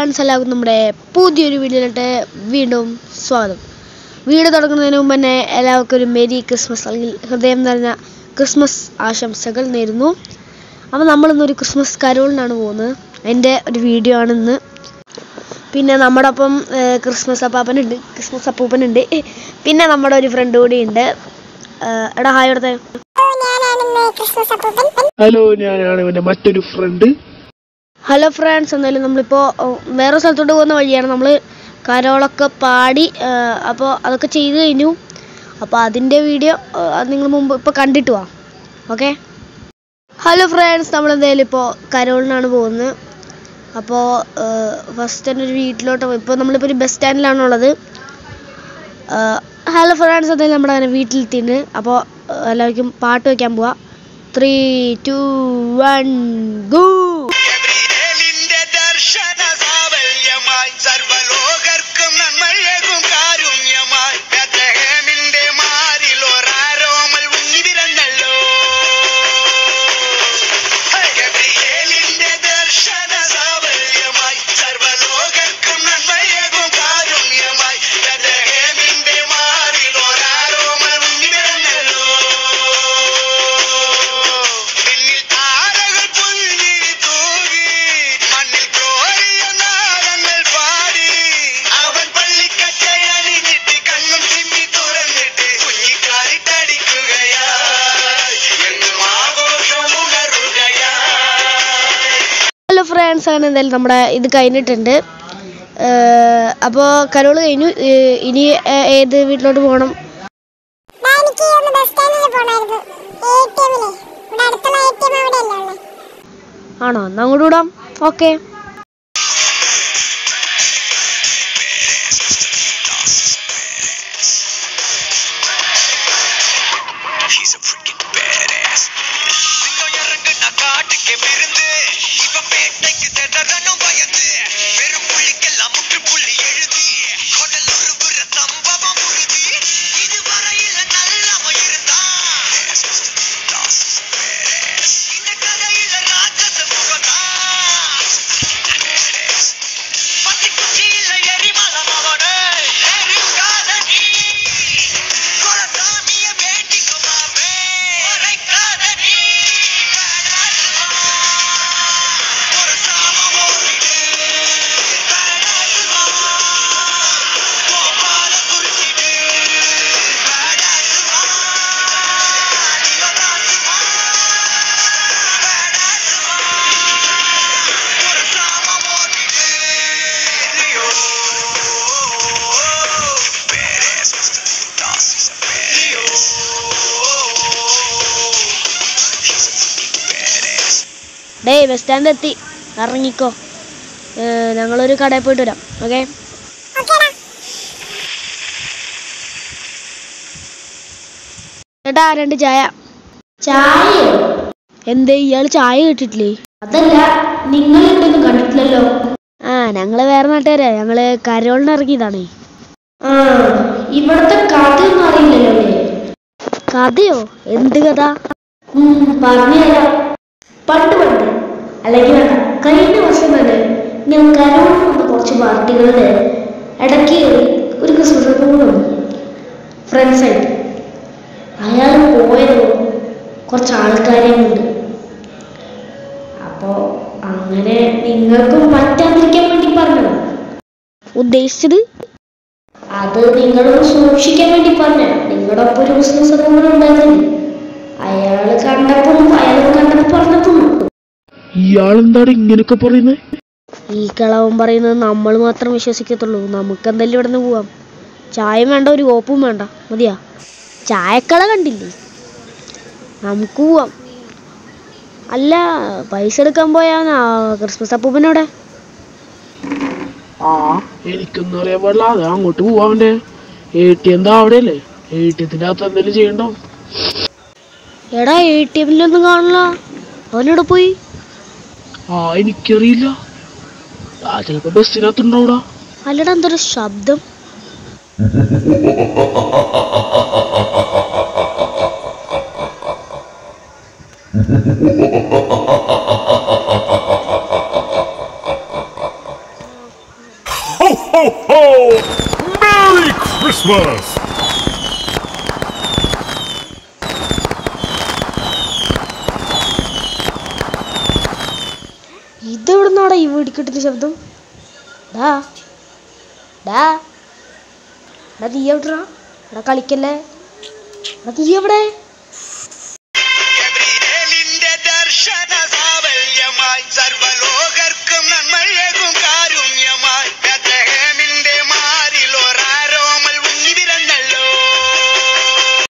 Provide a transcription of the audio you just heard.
Friends, എല്ലാവർക്കും നമ്മുടെ പുതിയൊരു വീഡിയോയിലോട്ട് വീണ്ടും സ്വാഗതം. വീഡിയോ തുടങ്ങുന്നതിന് മുമ്പ് തന്നെ എല്ലാവർക്കും ഒരു മെരി ക്രിസ്മസ് അല്ലെങ്കിൽ ഹൃദയം നിറഞ്ഞ ക്രിസ്മസ് ആശംസകൾ നേരുന്നു. അപ്പോൾ നമ്മളിന്നൊരു ക്രിസ്മസ് കരോളിനാണ് പോകുന്നത്. എൻ്റെ ഒരു വീഡിയോ ആണിന്ന്. പിന്നെ നമ്മുടെ ഒപ്പം ക്രിസ്മസ് അപ്പൂപ്പനുണ്ട്. പിന്നെ നമ്മുടെ ഒരു ഫ്രണ്ട് കൂടി ഉണ്ട്. എടാ ഹായ് എടുത്തേ. ഹലോ, ഞാനാണ് ഇവന്റെ മറ്റൊരു ഫ്രണ്ട്. ഹലോ ഫ്രണ്ട്സ്, എന്തായാലും നമ്മളിപ്പോൾ വേറെ സ്ഥലത്തോട്ട് പോകുന്ന വഴിയാണ്. നമ്മൾ കരോളൊക്കെ പാടി അപ്പോൾ അതൊക്കെ ചെയ്ത് കഴിഞ്ഞു. അപ്പോൾ അതിൻ്റെ വീഡിയോ അത് നിങ്ങൾ മുമ്പ് ഇപ്പോൾ കണ്ടിട്ട് പോവാം. ഓക്കെ. ഹലോ ഫ്രണ്ട്സ്, നമ്മളെന്തായാലും ഇപ്പോൾ കരോളിനാണ് പോകുന്നത്. അപ്പോൾ ഫസ്റ്റ് തന്നെ ഒരു വീട്ടിലോട്ട് ഇപ്പോൾ നമ്മളിപ്പോൾ ഒരു ബസ് സ്റ്റാൻഡിലാണുള്ളത്. ഹലോ ഫ്രണ്ട്സ്, എന്തായാലും നമ്മുടെ അങ്ങനെ വീട്ടിലെത്തിയിട്ടുണ്ട്. അപ്പോൾ എല്ലാവർക്കും പാട്ട് വയ്ക്കാൻ പോവാം. 3, 2, 1 ഗോ. ഫ്രണ്ട്സ്, അങ്ങനെ എന്തായാലും നമ്മുടെ ഇത് കഴിഞ്ഞിട്ടുണ്ട്. അപ്പോൾ കരോള് കഴിഞ്ഞു. ഇനി ഏത് വീട്ടിലോട്ട് പോകണം? ആണോ, എന്നാ അങ്ങോട്ട് വിടാം. ഓക്കെ. ബസ് സ്റ്റാൻഡ് എത്തി, ഇറങ്ങിക്കോ. ഞങ്ങളൊരു കടയിൽ പോയിട്ട് വരാം. ഓക്കെ. ചേട്ടാ 2 ചായ. ചായ? എന്തേ, ഇയാള് ചായ കിട്ടിട്ടില്ലേ? അതല്ല, നിങ്ങൾ ഇവിടെ ഒന്നും കണ്ടിട്ടില്ലല്ലോ. ഞങ്ങള് വേറെ നാട്ടുകാരാ. ഞങ്ങള് കരോളിന് ഇറങ്ങിയതാണേ. ഇവിടത്തെ കഥയൊന്നും അറിയില്ലല്ലോ. കഥയോ? എന്ത് കഥ? പറഞ്ഞുതരാം. പണ്ട് അല്ലെങ്കിൽ കഴിഞ്ഞ വർഷം തന്നെ ഞാൻ കരോളിൽ വന്ന കുറച്ച് പാർട്ടികളുടെ ഇടയ്ക്ക് ഒരു ക്രിസ്മസ് വന്നു ഫ്രണ്ട്സായിട്ട്. അയാൾ പോയതോ കുറച്ച് ആൾക്കാരെയും ഉണ്ട്. അപ്പോൾ അങ്ങനെ നിങ്ങൾക്കും പറ്റാതിരിക്കാൻ വേണ്ടി പറഞ്ഞത്. ഉദ്ദേശിച്ചത് അത് നിങ്ങളൊന്ന് സൂക്ഷിക്കാൻ വേണ്ടി പറഞ്ഞ. നിങ്ങളുടെ ഒപ്പം ഒരു ക്രിസ്മസ് ഉണ്ടായിരുന്നില്ല. അയാൾ കണ്ടപ്പോൾ പറഞ്ഞപ്പോ ഇയാളെന്താണ് ഇങ്ങനെയൊക്കെ പറയുന്നത്? ഈ കളവൻ പറയുന്നത് നമ്മൾ മാത്രം വിശ്വസിക്കത്തുള്ളൂ. നമുക്ക് എന്തായാലും ഇവിടെ നിന്ന് പോവാം. ചായയും വേണ്ട, ഒരു കോപ്പും വേണ്ട. മതിയാ? ചായക്കള കണ്ടില്ലേ? നമുക്ക് പോവാം. അല്ല, പൈസ എടുക്കാൻ പോയാ ക്രിസ്മസ് അപ്പൂപ്പനോടെ? എനിക്കൊന്നും അറിയാൻ പാടില്ല. അത് അങ്ങോട്ട് പോവാൻ്റെ ATM അവിടെയല്ലേ. ATMത്തിന്റെ അകത്ത് എന്തെങ്കിലും ചെയ്യണ്ടോ? എടാ, ATMലൊന്നും കാണില്ല. അവനോട് പോയി? എനിക്കറിയില്ല. ചിലപ്പോ ബസ്സിനകത്തുണ്ടാവൂടാ. അല്ലടാ, എന്തൊരു ശബ്ദം. Merry Christmas! ഇതെവിടുന്നാടാ ഈ വെടിക്കെട്ടിന്റെ ശബ്ദം? ഡാ ഡാ എടാ നീ എവിടാ? എടാ കളിക്കല്ലേ? എടാ നീ എവിടെ?